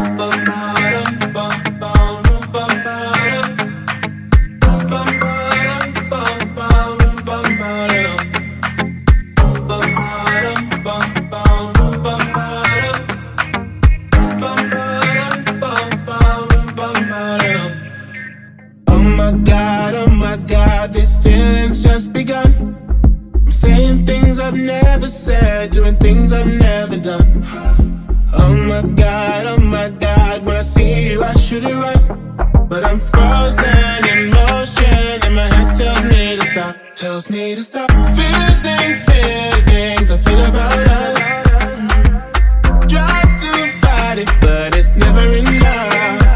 Oh my God, these feelings just begun. I'm saying things I've never said, doing things I've never done. Oh my God, when I see you I shoot it right, but I'm frozen in motion and my head tells me to stop, tells me to stop. Feelings I feel about us. Try to fight it, but it's never enough.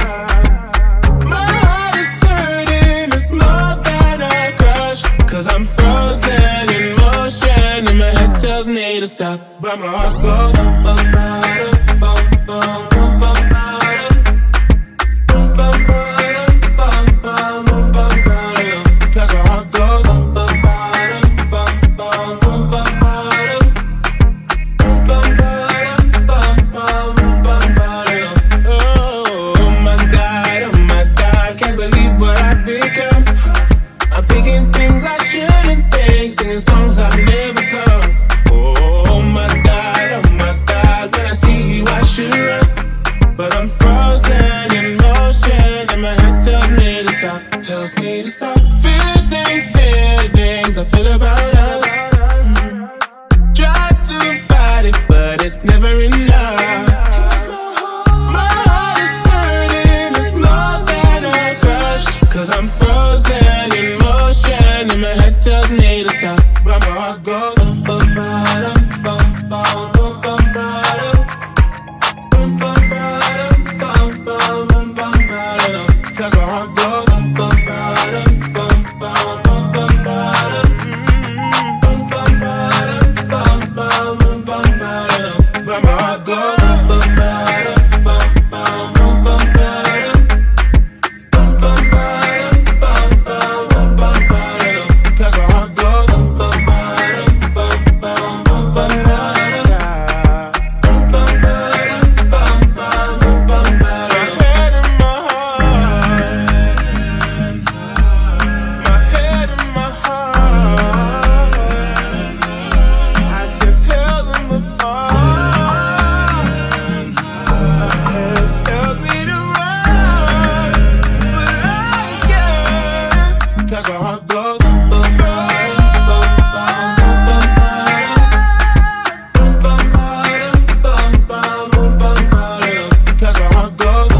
I'm frozen in motion and my head tells me to stop, but my heart goes cause my heart goes. Oh my God, can't believe what I've become. I'm thinking things I shouldn't think, singing songs I've never sung. Oh my God, when I see you I should run, but I'm frozen in motion and my head tells me to stop, tells me to stop. Feelings I feel about us. Try to fight it, but it's never enough. My heart is hurting, it's more than a crush, cause I'm frozen in motion and my head tells me to stop, but my heart goes. Cause my heart goes. But my heart goes. Cause our heart goes. Cause our heart goes.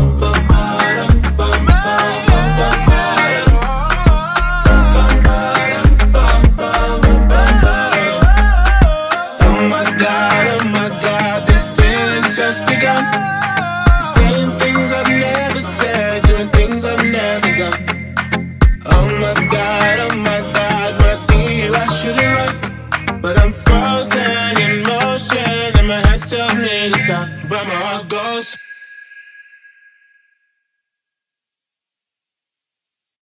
Oh my God, these feelings just begun. I'm saying things I've never said, doing things I've never done. Oh my God, when I see you I shoot it right, but I'm